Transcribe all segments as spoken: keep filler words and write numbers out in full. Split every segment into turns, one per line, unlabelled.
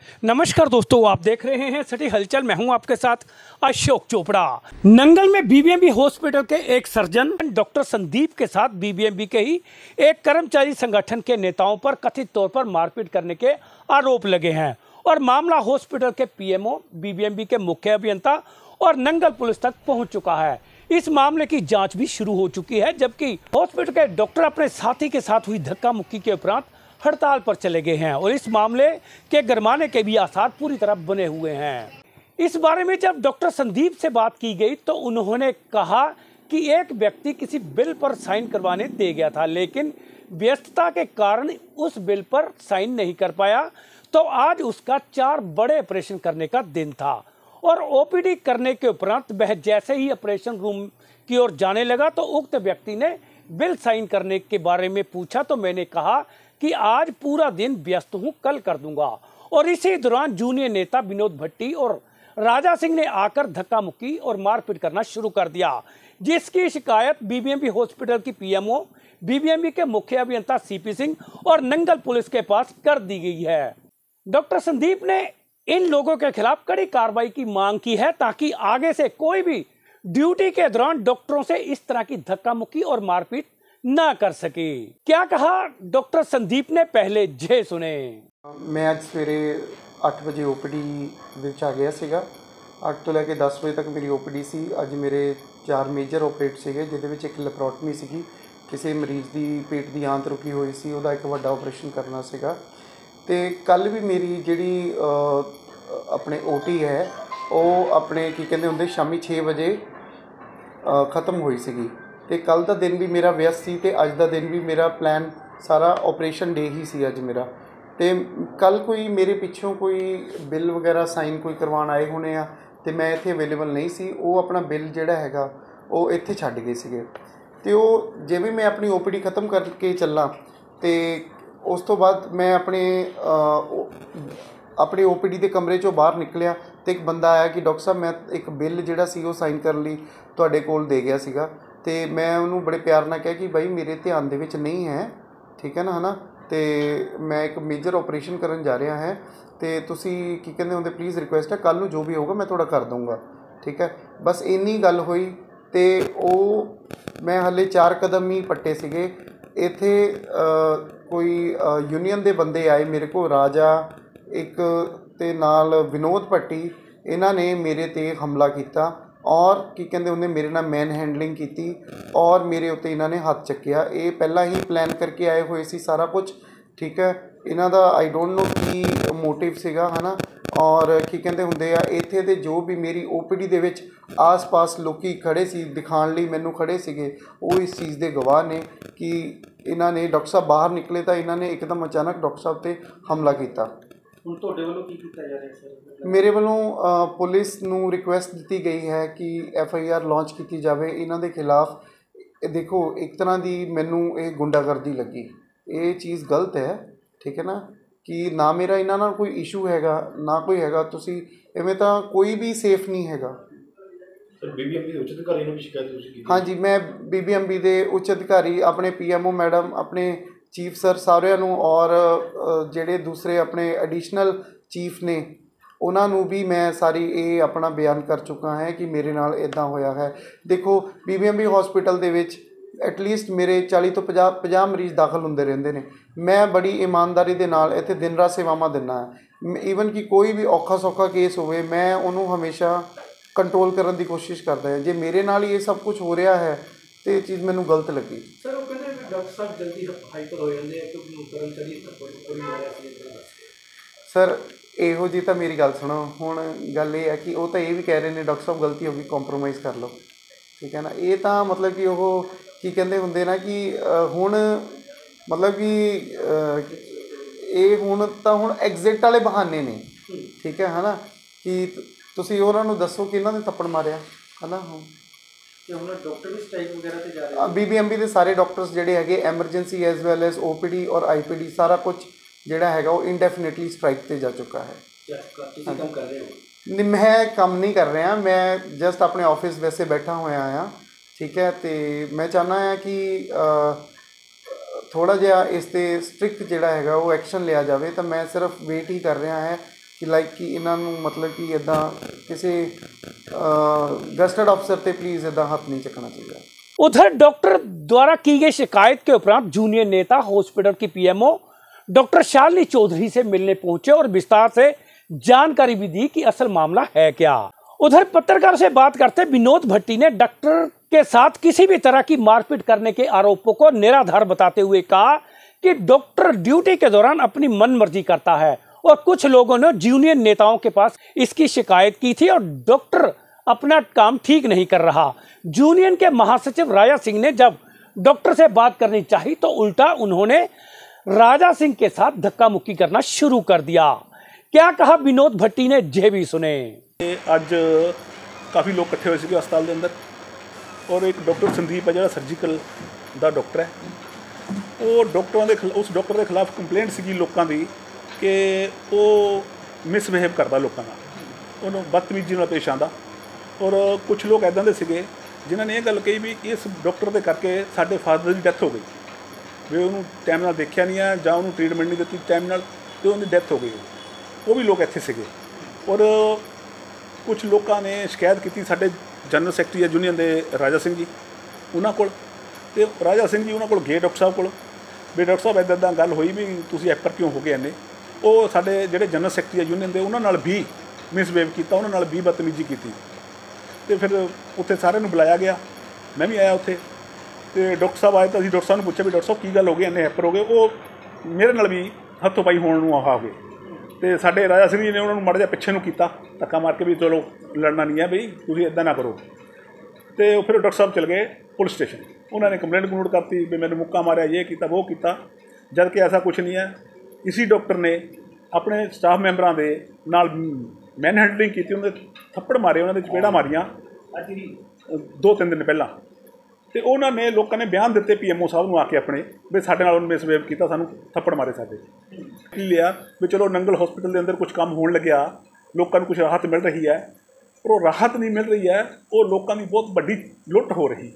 नमस्कार दोस्तों, आप देख रहे हैं सिटी हलचल। मैं हूं आपके साथ अशोक चोपड़ा। नंगल में बीबीएमबी हॉस्पिटल के एक सर्जन डॉक्टर संदीप के साथ बीबीएमबी के ही एक कर्मचारी संगठन के नेताओं पर कथित तौर पर मारपीट करने के आरोप लगे हैं और मामला हॉस्पिटल के पीएमओ, बीबीएमबी के मुख्य अभियंता और नंगल पुलिस तक पहुंच चुका है। इस मामले की जांच भी शुरू हो चुकी है, जबकि हॉस्पिटल के डॉक्टर अपने साथी के साथ हुई धक्का मुक्की के उपरांत हड़ताल पर चले गए हैं और इस मामले के गरमाने के भी आसार पूरी तरह बने हुए हैं। इस बारे में जब डॉक्टर संदीप से बात की गई तो उन्होंने कहा कि एक व्यक्ति किसी बिल पर साइन करवाने दे गया था, लेकिन व्यस्तता के कारण उस बिल पर साइन नहीं कर पाया। तो आज उसका चार बड़े ऑपरेशन करने का दिन था और ओपीडी करने के उपरांत वह जैसे ही ऑपरेशन रूम की ओर जाने लगा तो उक्त व्यक्ति ने बिल साइन करने के बारे में पूछा। तो मैंने कहा कि आज पूरा दिन व्यस्त हूं, कल कर दूंगा। और इसी दौरान जूनियर नेता विनोद भट्टी और राजा सिंह ने आकर धक्का मुक्की और मारपीट करना शुरू कर दिया, जिसकी शिकायत बीबीएमबी हॉस्पिटल की पीएमओ, बीबीएमबी के मुख्य अभियंता सीपी सिंह और नंगल पुलिस के पास कर दी गई है। डॉक्टर संदीप ने इन लोगों के खिलाफ कड़ी कार्रवाई की मांग की है ताकि आगे से कोई भी ड्यूटी के दौरान डॉक्टरों से इस तरह की धक्का मुक्की और मारपीट ना कर सके। क्या कहा डॉक्टर संदीप ने, पहले जे सुने।
मैं आज सवेरे अठ बजे ओपीडी विच आ गया सीगा। अठ तो लैके दस बजे तक मेरी ओपीडी सी। अज मेरे चार मेजर ऑपरेट सीगे, जिहदे विच एक लैपरोटमी सीगी, किसी मरीज़ की पेट की आंत रुकी हुई सी, उहदा एक वड्डा ऑपरेशन करना सीगा। ते कल भी मेरी जिहड़ी अपने ओटी है वो अपने की कहते हुंदे शामी छे बजे ख़त्म हुई सीगी। तो कल का दिन भी मेरा व्यस्त सी ते अज का दिन भी मेरा प्लान सारा ऑपरेशन डे ही सी अज मेरा। तो कल कोई मेरे पिछों कोई बिल वगैरह साइन कोई करवाने आए होने आ ते मैं इत्थे अवेलेबल नहीं सी। वो अपना बिल जिहड़ा हैगा वो इत्थे छड्ड गए सीगे। ते वो जे भी मैं अपनी ओपीडी खत्म करके चला तो उस तो बाद मैं अपने अपने ओपीडी के कमरे चों बाहर निकलिया तो एक बंदा आया कि डॉक्टर साहब मैं एक बिल जिहड़ा सी वो साइन करन लई तुहाडे कोल दे गया सीगा। तो मैं उन्होंने बड़े प्यार नाल कहा कि भाई मेरे ध्यान दे विच नहीं है, ठीक है ना, है ना। तो मैं एक मेजर ऑपरेशन करन जा रहा है तो तुसी की कहते होंदे प्लीज़ रिक्वेस्ट है कल नूं जो भी होगा मैं थोड़ा कर दूँगा, ठीक है। बस इन्नी गल हुई तो वो मैं हले चार कदम ही पट्टे सीगे। इत्थे कोई यूनीयन के बंदे आए मेरे को, राजा एक ते नाल विनोद भट्टी, इन्हां ने मेरे ते हमला किया और की कहते उन्हें मेरे नाल मैन हैंडलिंग की और मेरे उत्ते इन्होंने हाथ चक्या। ये पहला ही प्लान करके आए हुए सी सारा कुछ, ठीक है। इन्हों का आई डोंट नो की मोटिव सीगा, है ना। और की कहते होंगे आ इत्थे दे जो भी मेरी ओपीडी दे विच आस पास लोग खड़े सी दिखाने लई मैनू खड़े सीगे, वो इस चीज़ के गवाह ने कि इन्होंने डॉक्टर साहब बाहर निकले तो इन्होंने एकदम अचानक डॉक्टर साहब ते हमला किया। मेरे वालों पुलिस नूं रिक्वेस्ट दी गई है कि एफ आई आर लॉन्च की जाए इन्हां दे खिलाफ। देखो एक तरह की मैनू ये गुंडागर्दी लगी, ये चीज़ गलत है, ठीक है ना। कि ना मेरा इन्हां नाल कोई इशू हैगा ना कोई हैगा, तुसी इवें तां कोई भी सेफ नहीं हैगा।
बीबीएमबी दे उच्च अधिकारी नूं भी शिकायत तुसीं कीती?
हाँ जी, मैं बीबीएमबी दे उच्च अधिकारी अपने पीएमओ मैडम, अपने चीफ सर सारिਆਂ ਨੂੰ और ਜਿਹੜੇ दूसरे अपने एडिशनल चीफ ने उन्होंने भी मैं सारी ये अपना बयान कर चुका है कि मेरे नाल इदां होया है। देखो बीबीएमबी हॉस्पिटल दे विच एटलीस्ट मेरे चालीस तो पचास पचास मरीज़ दाखिल होंदे रहिंदे ने। मैं बड़ी ईमानदारी दे नाल इत्थे दिन रात सेवावां दिंदा है। ईवन कि कोई भी औखा सौखा केस होवे मैं उन्होंने हमेशा कंट्रोल करने की कोशिश करता है। जे मेरे नाल ये सब कुछ हो रहा है तो ये चीज़ मैनू गलत लगी।
सर वो कहते हैं डॉक्टर साहब जल्दी हाइपर हो जाते हैं क्योंकि कर्मचारी पूरी
सर इहो जी तो मेरी गल सुनो, हुण गल ये है कि वो तो ये भी कह रहे हैं डॉक्टर साहब गलती होगी कॉम्प्रोमाइज़ कर लो, ठीक है ना। ये तो मतलब कि वो की कहते होंगे ना कि हुण मतलब कि ये हुण तो हुण एग्जिट वाले बहाने ने, ठीक है है ना। कि तुसीं उन्हां नूं दसो कि इन्हां ने थप्पड़ मारिया, है ना।
डॉक्टर भी स्ट्राइक वगैरह ते जा रहे हैं।
बीबीएमबी के सारे डॉक्टर्स जिहड़े हैगे emergency as well as OPD और आईपीडी सारा कुछ जिहड़ा हैगा वो इनडेफिनेटली स्ट्राइक ते जा चुका है।
तुसीं काम कर रहे हो?
नहीं, मैं काम नहीं कर रहा, मैं जस्ट अपने ऑफिस वैसे बैठा होया हाँ, ठीक है। तो मैं चाहना है कि थोड़ा जिहा इस ते स्ट्रिक्ट जिहड़ा हैगा वो एक्शन लिया जाए। तो मैं सिर्फ वेट ही कर रहा है ਕਿ ਲਾਈਕ ਕਿ ਇਹਨਾਂ ਨੂੰ ਮਤਲਬ ਕਿ ਇੱਦਾਂ ਕਿਸੇ गस्टेड अफसर पे प्लीज़ इदा हाथ नहीं चकना चाहिए।
उधर डॉक्टर द्वारा की गई शिकायत के उपरांत जूनियर नेता हॉस्पिटल की पीएमओ डॉक्टर शालिनी चौधरी से मिलने पहुंचे और विस्तार से जानकारी भी दी कि असल मामला है क्या। उधर पत्रकार से बात करते विनोद भट्टी ने डॉक्टर के साथ किसी भी तरह की मारपीट करने के आरोपों को निराधार बताते हुए कहा कि डॉक्टर ड्यूटी के दौरान अपनी मन मर्जी करता है और कुछ लोगों ने जूनियर नेताओं के पास इसकी शिकायत की थी और डॉक्टर अपना काम ठीक नहीं कर रहा। जूनियर के महासचिव राजा सिंह ने जब डॉक्टर से बात करनी चाहिए तो उल्टा उन्होंने राजा सिंह के साथ धक्का मुक्की करना शुरू कर दिया। क्या कहा विनोद भट्टी ने, जे भी सुने।
ਅੱਜ ਕਾਫੀ ਲੋਕ ਇਕੱਠੇ ਹੋਏ ਸੀਗੇ ਹਸਪਤਾਲ ਦੇ ਅੰਦਰ ਔਰ ਇੱਕ ਡਾਕਟਰ ਸੰਦੀਪ ਹੈ ਜਿਹੜਾ ਸਰਜੀਕਲ ਦਾ ਡਾਕਟਰ ਹੈ, ਉਹ ਡਾਕਟਰਾਂ ਦੇ ਉਸ ਡਾਕਟਰ ਦੇ ਖਿਲਾਫ ਕੰਪਲੇਂਟ ਸੀਗੀ ਲੋਕਾਂ ਦੀ ਕਿ ਉਹ ਮਿਸਬਿਹੇਵ ਕਰਦਾ ਲੋਕਾਂ ਨਾਲ, ਉਹਨੂੰ ਬਦਤਮੀਜ਼ੀ ਨਾਲ ਪੇਸ਼ ਆਉਂਦਾ। ਔਰ ਕੁਝ ਲੋਕ ਇੱਦਾਂ ਦੇ ਸੀਗੇ ਜਿਨ੍ਹਾਂ ਨੇ ਇਹ ਗੱਲ ਕਹੀ ਵੀ ਇਸ ਡਾਕਟਰ ਦੇ ਕਰਕੇ ਸਾਡੇ ਫਾਦਰ ਦੀ ਡੈਥ ਹੋ ਗਈ, ਵੀ ਉਹਨੂੰ ਟਾਈਮ ਨਾਲ ਦੇਖਿਆ ਨਹੀਂ ਹੈ ਜਾਂ ਉਹਨੂੰ ਟ੍ਰੀਟਮੈਂਟ ਨਹੀਂ ਦਿੱਤੀ ਟਾਈਮ ਨਾਲ ਅਤੇ ਉਹਦੀ ਡੈਥ ਹੋ ਗਈ। ਉਹ ਵੀ ਲੋਕ ਇੱਥੇ ਸੀਗੇ। ਔਰ ਕੁਝ ਲੋਕਾਂ ਨੇ ਸ਼ਿਕਾਇਤ ਕੀਤੀ ਸਾਡੇ ਜਨਰਲ ਸੈਕਟਰੀ ਯੂਨੀਅਨ ਦੇ ਰਾਜਾ ਸਿੰਘ ਜੀ ਉਹਨਾਂ ਕੋਲ, ਅਤੇ ਰਾਜਾ ਸਿੰਘ ਜੀ ਉਹਨਾਂ ਕੋਲ ਗਏ ਡਾਕਟਰ ਸਾਹਿਬ ਕੋਲ ਵੀ ਡਾਕਟਰ ਸਾਹਿਬ ਇੱਦਾਂ ਇੱਦਾਂ ਗੱਲ ਹੋਈ ਵੀ ਤੁਸੀਂ ਐਪਰ ਕਿਉਂ ਹੋ ਗਏ ਇੰਨੇ। ਉਹ ਸਾਡੇ ਜਿਹੜੇ ਜਨਰਲ ਸੈਕਟਰੀ ਯੂਨੀਅਨ ਦੇ ਉਹਨਾਂ ਨਾਲ ਵੀ ਮਿਸਬਿਹੇਵ ਕੀਤਾ, ਉਹਨਾਂ ਨਾਲ ਵੀ ਬਦਤਮੀਜ਼ੀ ਕੀਤੀ। ਅਤੇ ਫਿਰ ਉੱਥੇ ਸਾਰਿਆਂ ਨੂੰ ਬੁਲਾਇਆ ਗਿਆ, ਮੈਂ ਵੀ ਆਇਆ ਉੱਥੇ, ਅਤੇ ਡਾਕਟਰ ਸਾਹਿਬ ਆਏ ਤਾਂ ਅਸੀਂ ਡਾਕਟਰ ਸਾਹਿਬ ਨੂੰ ਪੁੱਛਿਆ ਵੀ ਡਾਕਟਰ ਸਾਹਿਬ ਕੀ ਗੱਲ ਹੋ ਗਈ ਇੰਨੇ ਐਪਰ ਹੋ ਗਏ। ਉਹ ਮੇਰੇ ਨਾਲ ਵੀ ਹੱਥੋਂ ਪਾਈ ਹੋਣ ਨੂੰ ਆਹ ਹੋ ਗਏ। ਅਤੇ ਸਾਡੇ ਰਾਜਾ ਸਿੰਘ ਜੀ ਨੇ ਉਹਨਾਂ ਨੂੰ ਮਾੜਾ ਜਿਹਾ ਪਿੱਛੇ ਨੂੰ ਕੀਤਾ, ਧੱਕਾ ਮਾਰ ਕੇ ਵੀ ਚਲੋ ਲੜਨਾ ਨਹੀਂ ਹੈ ਬਈ ਤੁਸੀਂ ਇੱਦਾਂ ਨਾ ਕਰੋ। ਅਤੇ ਉਹ ਫਿਰ ਡਾਕਟਰ ਸਾਹਿਬ ਚਲੇ ਗਏ ਪੁਲਿਸ ਸਟੇਸ਼ਨ, ਉਹਨਾਂ ਨੇ ਕੰਪਲੇਂਟ ਕਮੂਟ ਕਰਤੀ ਵੀ ਮੈਨੂੰ ਮੁੱਕਾ ਮਾਰਿਆ, ਇਹ ਕੀਤਾ ਉਹ ਕੀਤਾ, ਜਦ ਕਿ ਐਸਾ ਕੁਛ ਨਹੀਂ ਹੈ। ਇਸੀ ਡਾਕਟਰ ਨੇ ਆਪਣੇ ਸਟਾਫ ਮੈਂਬਰਾਂ ਦੇ ਨਾਲ ਮੈਨ ਹੈਂਡਲਿੰਗ ਕੀਤੀ, ਉਹਨਾਂ ਦੇ ਥੱਪੜ ਮਾਰੇ, ਉਹਨਾਂ ਦੇ ਚਪੇੜਾਂ ਮਾਰੀਆਂ ਦੋ ਤਿੰਨ ਦਿਨ ਪਹਿਲਾਂ। ਅਤੇ ਉਹਨਾਂ ਨੇ ਲੋਕਾਂ ਨੇ ਬਿਆਨ ਦਿੱਤੇ ਪੀ ਐਮ ਓ ਸਾਹਿਬ ਨੂੰ ਆ ਕੇ ਆਪਣੇ ਵੀ ਸਾਡੇ ਨਾਲ ਉਹਨੇ ਮਿਸਬਿਹੇਵ ਕੀਤਾ, ਸਾਨੂੰ ਥੱਪੜ ਮਾਰੇ ਸਾਡੇ। ਕੀ ਲਿਆ ਵੀ ਚਲੋ ਨੰਗਲ ਹੌਸਪੀਟਲ ਦੇ ਅੰਦਰ ਕੁਝ ਕੰਮ ਹੋਣ ਲੱਗਿਆ, ਲੋਕਾਂ ਨੂੰ ਕੁਝ ਰਾਹਤ ਮਿਲ ਰਹੀ ਹੈ, ਪਰ ਉਹ ਰਾਹਤ ਨਹੀਂ ਮਿਲ ਰਹੀ ਹੈ, ਉਹ ਲੋਕਾਂ ਦੀ ਬਹੁਤ ਵੱਡੀ ਲੁੱਟ ਹੋ ਰਹੀ।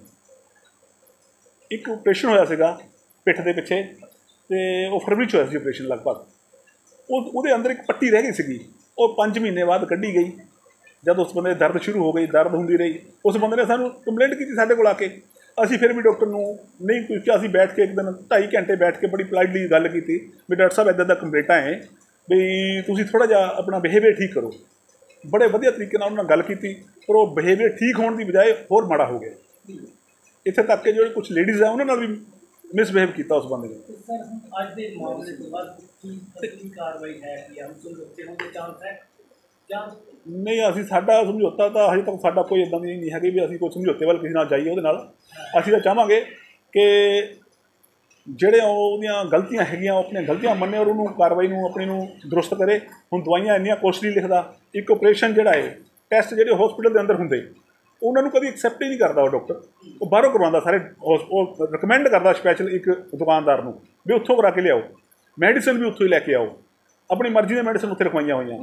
ਇੱਕ ਆਪਰੇਸ਼ਨ ਹੋਇਆ ਸੀਗਾ ਪਿੱਠ ਦੇ ਪਿੱਛੇ, ਅਤੇ ਉਹ ਫਰਵਰੀ 'ਚ ਹੋਇਆ ਸੀ ਆਪਰੇਸ਼ਨ ਲਗਭਗ। ਉਹ ਉਹਦੇ ਅੰਦਰ ਇੱਕ ਪੱਟੀ ਰਹਿ ਗਈ ਸੀਗੀ, ਉਹ ਪੰਜ ਮਹੀਨੇ ਬਾਅਦ ਕੱਢੀ ਗਈ। ਜਦ ਉਸ ਬੰਦੇ ਦੀ ਦਰਦ ਸ਼ੁਰੂ ਹੋ ਗਈ, ਦਰਦ ਹੁੰਦੀ ਰਹੀ, ਉਸ ਬੰਦੇ ਨੇ ਸਾਨੂੰ ਕੰਪਲੇਂਟ ਕੀਤੀ ਸਾਡੇ ਕੋਲ ਆ ਕੇ। ਅਸੀਂ ਫਿਰ ਵੀ ਡਾਕਟਰ ਨੂੰ ਨਹੀਂ ਪੁੱਛਿਆ, ਅਸੀਂ ਬੈਠ ਕੇ ਇੱਕ ਦਿਨ ਢਾਈ ਘੰਟੇ ਬੈਠ ਕੇ ਬੜੀ ਪੋਲਾਈਟਲੀ ਗੱਲ ਕੀਤੀ ਵੀ ਡਾਕਟਰ ਸਾਹਿਬ ਇੱਦਾਂ ਦਾ ਕੰਪਲੇਂਟਾਂ ਹੈ ਵੀ ਤੁਸੀਂ ਥੋੜ੍ਹਾ ਜਿਹਾ ਆਪਣਾ ਬਿਹੇਵੀਅਰ ਠੀਕ ਕਰੋ। ਬੜੇ ਵਧੀਆ ਤਰੀਕੇ ਨਾਲ ਉਹਨਾਂ ਨਾਲ ਗੱਲ ਕੀਤੀ, ਪਰ ਉਹ ਬਿਹੇਵੀਅਰ ਠੀਕ ਹੋਣ ਦੀ ਬਜਾਏ ਹੋਰ ਮਾੜਾ ਹੋ ਗਿਆ। ਇੱਥੇ ਤੱਕ ਕਿ ਜਿਹੜੇ ਕੁਝ ਲੇਡੀਜ਼ ਆ ਉਹਨਾਂ ਨਾਲ ਵੀ ਮਿਸਬਿਹੇਵ ਕੀਤਾ ਉਸ ਬੰਦੇ ਨੇ।
ਸਰ ਅੱਜ ਦੇ ਮਾਮਲੇ ਤੋਂ ਬਾਅਦ ਕੀ ਕਾਰਵਾਈ ਹੈ ਕਿ ਹਮ ਸਮਝੌਤੇ ਹੋਣ ਦੇ ਚਾਂਸ ਹੈ ਜਾਂ
ਨਹੀਂ? ਅਸੀਂ ਸਾਡਾ ਸਮਝੌਤਾ ਤਾਂ ਹਜੇ ਤੱਕ ਸਾਡਾ ਕੋਈ ਇੱਦਾਂ ਦੀ ਨਹੀਂ ਹੈਗੀ ਵੀ ਅਸੀਂ ਕੋਈ ਸਮਝੌਤੇ ਵੱਲ ਕਿਸੇ ਨਾਲ ਜਾਈਏ ਉਹਦੇ ਨਾਲ। ਅਸੀਂ ਤਾਂ ਚਾਹਾਂਗੇ ਕਿ ਜਿਹੜੇ ਉਹਦੀਆਂ ਗਲਤੀਆਂ ਹੈਗੀਆਂ ਉਹ ਆਪਣੀਆਂ ਗਲਤੀਆਂ ਮੰਨੇ ਔਰ ਉਹਨੂੰ ਕਾਰਵਾਈ ਨੂੰ ਆਪਣੀ ਨੂੰ ਦਰੁਸਤ ਕਰੇ। ਹੁਣ ਦਵਾਈਆਂ ਇੰਨੀਆਂ ਕੋਸਟਲੀ ਲਿਖਦਾ, ਇੱਕ ਆਪਰੇਸ਼ਨ ਜਿਹੜਾ ਹੈ ਟੈਸਟ ਜਿਹੜੇ ਹੌਸਪੀਟਲ ਦੇ ਅੰਦਰ ਹੁੰਦੇ ਉਹਨਾਂ ਨੂੰ ਕਦੀ ਐਕਸੈਪਟ ਹੀ ਨਹੀਂ ਕਰਦਾ ਉਹ ਡਾਕਟਰ, ਉਹ ਬਾਹਰੋਂ ਕਰਵਾਉਂਦਾ ਸਾਰੇ। ਉਹ ਰਿਕਮੈਂਡ ਕਰਦਾ ਸਪੈਸ਼ਲ ਇੱਕ ਦੁਕਾਨਦਾਰ ਨੂੰ ਵੀ ਉੱਥੋਂ ਕਰਾ ਕੇ ਲਿਆਓ, ਮੈਡੀਸਨ ਵੀ ਉੱਥੋਂ ਹੀ ਲੈ ਕੇ ਆਓ, ਆਪਣੀ ਮਰਜ਼ੀ ਦੇ ਮੈਡੀਸਨ ਉੱਥੇ ਰਖਵਾਈਆਂ ਹੋਈਆਂ।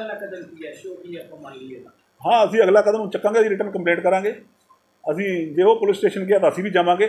ਹਾਂ, ਅਸੀਂ ਅਗਲਾ ਕਦਮ ਚੱਕਾਂਗੇ, ਅਸੀਂ ਰਿਟਨ ਕੰਪਲੇਂਟ ਕਰਾਂਗੇ। ਅਸੀਂ ਜੇ ਉਹ ਪੁਲਿस स्टेशन गया तो ਅਸੀਂ भी जावांगे।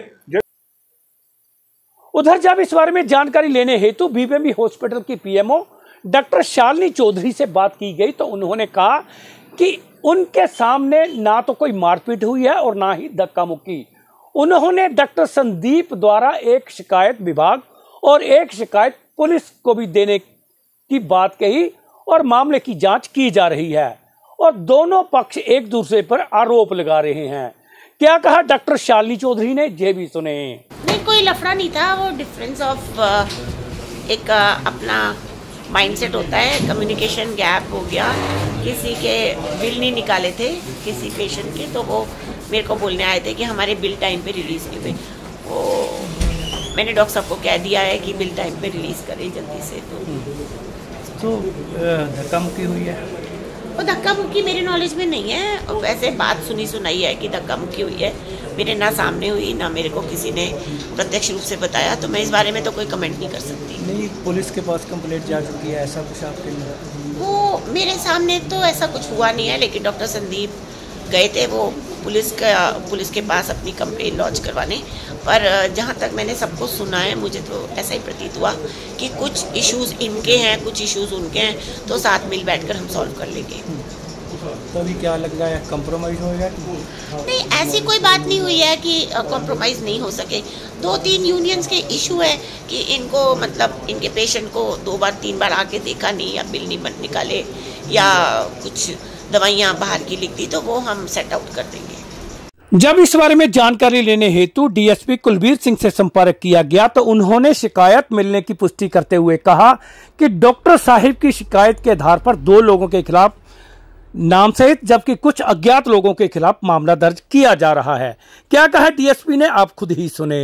उधर जब इस बारे में जानकारी लेने हेतु बीबीएमबी हॉस्पिटल की पीएमओ डॉक्टर शालिनी चौधरी से बात की गई तो उन्होंने कहा कि उनके सामने ना तो कोई मारपीट हुई है और ना ही धक्का मुक्की। उन्होंने डॉक्टर संदीप द्वारा एक शिकायत विभाग और एक शिकायत पुलिस को भी देने की बात कही और मामले की जांच की जा रही है और दोनों पक्ष एक दूसरे पर आरोप लगा रहे हैं। क्या कहा डॉक्टर शालिनी चौधरी ने, ये भी सुने।
नहीं, कोई लफड़ा नहीं था, वो डिफरेंस ऑफ एक अपना माइंडसेट होता है, कम्युनिकेशन गैप हो गया, किसी के बिल नहीं निकाले थे किसी पेशेंट के, तो वो मेरे को बोलने आए थे कि हमारे बिल टाइम पे रिलीज़ नहीं हुए। वो मैंने डॉक्टर साहब को कह दिया है कि बिल टाइम पे रिलीज़ करें जल्दी से। तो
तो धक्का मुक्की हुई है?
वो धक्का मुक्की मेरे नॉलेज में नहीं है, वैसे बात सुनी सुनाई है कि धक्का मुक्की हुई है, मेरे ना सामने हुई ना मेरे को किसी ने प्रत्यक्ष रूप से बताया, तो मैं इस बारे में तो कोई कमेंट नहीं कर सकती।
नहीं, पुलिस के पास कंप्लेंट जा चुकी है, ऐसा कुछ आपके लिए?
वो मेरे सामने तो ऐसा कुछ हुआ नहीं है, लेकिन डॉक्टर संदीप गए थे, वो पुलिस का पुलिस के पास अपनी कंप्लेन लॉन्च करवाने। पर जहाँ तक मैंने सबको सुना है, मुझे तो ऐसा ही प्रतीत हुआ कि कुछ इश्यूज़ इनके हैं, कुछ इश्यूज़ उनके हैं, तो साथ मिल बैठकर हम सॉल्व कर लेंगे।
तो अभी क्या लग रहा है, कंप्रोमाइज़ होएगा?
नहीं, ऐसी कोई बात नहीं हुई है कि कॉम्प्रोमाइज़ नहीं हो सके। दो तीन यूनियंस के इशू है कि इनको मतलब इनके पेशेंट को दो बार तीन बार आके देखा नहीं, या बिल नहीं बन निकाले, या कुछ दवाइयाँ बाहर की लिख दी, तो वो हम सेट आउट कर देंगे।
जब इस बारे में जानकारी लेने हेतु डीएसपी कुलबीर सिंह से संपर्क किया गया तो उन्होंने शिकायत मिलने की पुष्टि करते हुए कहा कि डॉक्टर साहिब की शिकायत के आधार पर दो लोगों के खिलाफ नाम सहित जबकि कुछ अज्ञात लोगों के खिलाफ मामला दर्ज किया जा रहा है। क्या कहा डीएसपी ने, आप खुद ही सुने।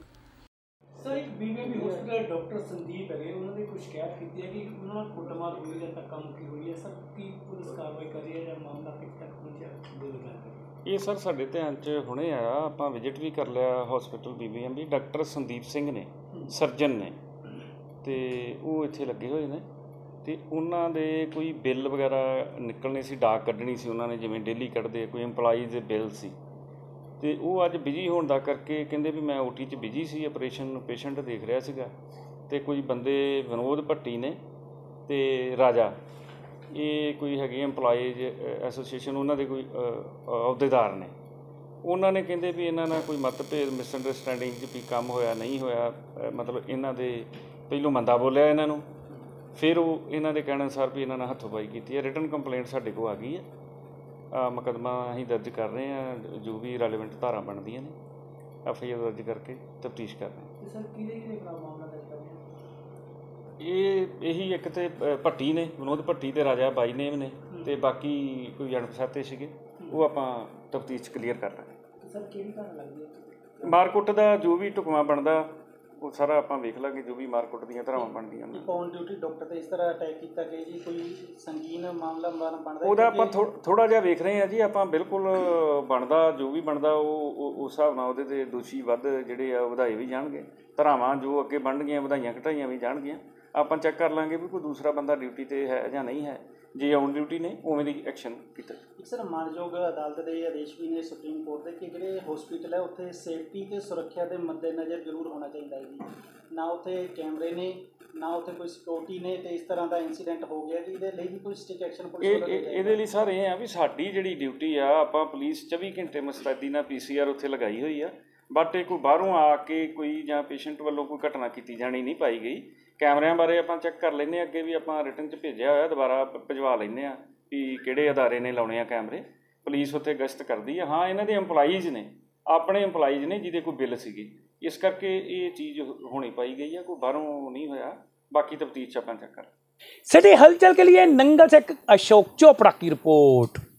सर, एक बीबीएमबी हॉस्पिटल डॉक्टर संदीप है, उन्होंने कुछ शिकायत की है कि उन्होंने कुटमार हुई है, धक्का मुक्की हुई है। सर, की पुलिस कार्रवाई कर रही है या मामला किस तक पहुंचा?
ये सर साडे ध्यान च हुणे आया, आपां विजिट भी कर लिया hospital BBMB. Doctor Sandeep Singh ने, सर्जन ने, ते वो इत्थे लगे हुए ने, ਤੇ ਉਹਨਾਂ ਦੇ ਕੋਈ ਬਿੱਲ ਵਗੈਰਾ ਨਿਕਲਣੇ ਸੀ, ਡਾਕ ਕੱਢਣੀ ਸੀ ਉਹਨਾਂ ਨੇ, ਜਿਵੇਂ ਡੇਲੀ ਕੱਢਦੇ ਕੋਈ EMPLOYEES ਦੇ ਬਿੱਲ ਸੀ। ਤੇ ਉਹ ਅੱਜ ਬਿਜੀ ਹੋਣ ਦਾ ਕਰਕੇ ਕਹਿੰਦੇ ਵੀ ਮੈਂ ਓਟੀ 'ਚ ਬਿਜੀ ਸੀ, ਆਪਰੇਸ਼ਨ ਪੇਸ਼ੈਂਟ ਦੇਖ ਰਿਹਾ ਸੀਗਾ। ਤੇ ਕੋਈ ਬੰਦੇ ਵਿਨੋਦ ਭੱਟੀ ਨੇ ਤੇ ਰਾਜਾ, ਇਹ ਕੋਈ ਹੈਗੇ EMPLOYEES ਐਸੋਸੀਏਸ਼ਨ, ਉਹਨਾਂ ਦੇ ਕੋਈ ਅਹੁਦੇਦਾਰ ਨੇ। ਉਹਨਾਂ ਨੇ ਕਹਿੰਦੇ ਵੀ ਇਹਨਾਂ ਨਾਲ ਕੋਈ ਮਤਭੇਦ, ਮਿਸਅੰਡਰਸਟੈਂਡਿੰਗ 'ਚ ਵੀ ਕੰਮ ਹੋਇਆ ਨਹੀਂ ਹੋਇਆ, ਮਤਲਬ ਇਹਨਾਂ ਦੇ ਪਹਿਲੋਂ ਮੰਦਾ ਬੋਲਿਆ ਇਹਨਾਂ ਨੂੰ, ਫਿਰ ਉਹ ਇਹਨਾਂ ਦੇ ਕਹਿਣ ਅਨੁਸਾਰ ਵੀ ਇਹਨਾਂ ਨਾਲ ਹੱਥੋਂ-ਪਾਈ ਕੀਤੀ ਹੈ। ਰਿਟਨ ਕੰਪਲੇਂਟ ਸਾਡੇ ਕੋਲ ਆ ਗਈ ਹੈ, ਮੁਕੱਦਮਾ ਅਸੀਂ ਦਰਜ ਕਰ ਰਹੇ ਹਾਂ, ਜੋ ਵੀ ਰੈਲੇਵੈਂਟ ਧਾਰਾ ਬਣਦੀਆਂ ਨੇ ਐਫ ਆਈ ਆਰ ਦਰਜ ਕਰਕੇ ਤਫਤੀਸ਼ ਕਰ ਰਹੇ ਹਾਂ।
ਸਰ, ਕਿਹਦੇ ਕਿਹਦੇ ਖਿਲਾਫ ਮਾਮਲਾ ਦਰਜ ਕਰ ਰਹੇ ਹੋ?
ਇਹ ਇਹੀ ਇੱਕ ਤੇ ਭੱਟੀ ਨੇ, ਵਿਨੋਦ ਭੱਟੀ ਤੇ ਰਾਜਾ ਬਾਈ ਨੇਮ ਨੇ, ਤੇ ਬਾਕੀ ਕੋਈ ਅਣਪਛਾਤੇ ਸੀਗੇ, ਉਹ ਆਪਾਂ ਤਫਤੀਸ਼ ਕਲੀਅਰ ਕਰ ਰਹੇ ਹਾਂ।
ਸਰ, ਕਿਹੜੀ ਧਾਰਾ ਲੱਗਦੀ ਹੈ?
ਮਾਰਕੁੱਟ ਦਾ ਜੋ ਵੀ ਢੁਕਵਾਂ ਬਣਦਾ ਉਹ ਸਾਰਾ ਆਪਾਂ ਵੇਖ ਲਾਂਗੇ, ਜੋ ਵੀ ਮਾਰਕੁੱਟ ਦੀਆਂ ਧਾਰਾਵਾਂ ਬਣਦੀਆਂ ਨੇ।
ਔਨ ਡਿਊਟੀ ਡਾਕਟਰ ਤੇ ਇਸ ਤਰ੍ਹਾਂ ਅਟੈਕ ਕੀਤਾ ਕਿ ਜੀ ਕੋਈ ਸੰਗੀਨ ਮਾਮਲਾ ਬਣਦਾ,
ਉਹਦਾ ਆਪਾਂ ਥੋੜਾ ਜਿਹਾ ਵੇਖ ਰਹੇ ਹਾਂ ਜੀ। ਆਪਾਂ ਬਿਲਕੁਲ ਬਣਦਾ ਜੋ ਵੀ ਬਣਦਾ ਉਹ ਉਸ ਹਿਸਾਬ ਨਾਲ ਉਹਦੇ ਤੇ ਦੋਸ਼ੀ ਵੱਧ ਜਿਹੜੇ ਆ ਵਧਾਏ ਵੀ ਜਾਣਗੇ, ਧਾਰਾਵਾਂ ਜੋ ਅੱਗੇ ਬਣਨਗੀਆਂ ਵਧਾਈਆਂ ਘਟਾਈਆਂ ਵੀ ਜਾਣਗੀਆਂ। ਆਪਾਂ ਚੈੱਕ ਕਰ ਲਾਂਗੇ ਵੀ ਕੋਈ ਦੂਸਰਾ ਬੰਦਾ ਡਿਊਟੀ ਤੇ ਹੈ ਜਾਂ ਨਹੀਂ ਹੈ, ਜੇ ਔਨ ਡਿਊਟੀ ਨੇ ਉਵੇਂ ਦੀ ਐਕਸ਼ਨ ਕੀਤਾ।
ਇੱਕ ਸਰ, ਮਾਨਯੋਗ ਅਦਾਲਤ ਦੇ ਆਦੇਸ਼ ਵੀ ਨੇ ਸੁਪਰੀਮ ਕੋਰਟ ਦੇ ਕਿ ਜਿਹੜੇ ਹਸਪੀਟਲ ਹੈ ਉੱਥੇ ਸੇਫਟੀ ਤੇ ਸੁਰੱਖਿਆ ਦੇ ਮੱਦੇਨਜ਼ਰ ਜ਼ਰੂਰ ਹੋਣਾ ਚਾਹੀਦਾ ਹੈ ਜੀ। ਨਾ ਉੱਥੇ ਕੈਮਰੇ ਨੇ, ਨਾ ਉੱਥੇ ਕੋਈ ਸਿਕਿਉਰਿਟੀ ਨੇ, ਤੇ ਇਸ ਤਰ੍ਹਾਂ ਦਾ ਇੰਸੀਡੈਂਟ ਹੋ ਗਿਆ ਜੀ, ਇਹਦੇ ਲਈ ਵੀ ਕੋਈ ਸਟਿਕ ਐਕਸ਼ਨ ਪੁਲਿਸ ਵੱਲੋਂ?
ਇਹਦੇ ਲਈ ਸਰ ਇਹ ਆ ਵੀ ਸਾਡੀ ਜਿਹੜੀ ਡਿਊਟੀ ਆ, ਆਪਾਂ ਪੁਲਿਸ ਚੌਵੀ ਘੰਟੇ ਮੁਸਤੈਦੀ ਨਾਲ ਪੀ ਸੀ ਆਰ ਉੱਥੇ ਲਗਾਈ ਹੋਈ ਆ, ਬਟ ਇਹ ਕੋਈ ਬਾਹਰੋਂ ਆ ਕੇ ਕੋਈ ਜਾਂ ਪੇਸ਼ੈਂਟ ਵੱਲੋਂ ਕੋਈ ਘਟਨਾ ਕੀਤੀ ਜਾਣੀ ਨਹੀਂ ਪਾਈ ਗਈ। ਕੈਮਰਿਆਂ ਬਾਰੇ ਆਪਾਂ ਚੈੱਕ ਕਰ ਲੈਂਦੇ ਹਾਂ, ਅੱਗੇ ਵੀ ਆਪਾਂ ਰਿਟਨ 'ਚ ਭੇਜਿਆ ਹੋਇਆ, ਦੁਬਾਰਾ ਭਿਜਵਾ ਲੈਂਦੇ ਹਾਂ ਵੀ ਕਿਹੜੇ ਅਦਾਰੇ ਨੇ ਲਾਉਣੇ ਆ ਕੈਮਰੇ। ਪੁਲਿਸ ਉੱਥੇ ਗਸ਼ਤ ਕਰਦੀ ਆ। ਹਾਂ, ਇਹਨਾਂ ਦੇ EMPLOYEES ਨੇ, ਆਪਣੇ EMPLOYEES ਨੇ ਜਿਹਦੇ ਕੋਈ ਬਿੱਲ ਸੀਗੇ, ਇਸ ਕਰਕੇ ਇਹ ਚੀਜ਼ ਹੋਣੀ ਪਾਈ गई है, कोई बाहरों नहीं होया। बाकी तफ्तीश अपन चेक कर।
सिटी हलचल के लिए नंगल से अशोक चोपड़ा की रिपोर्ट।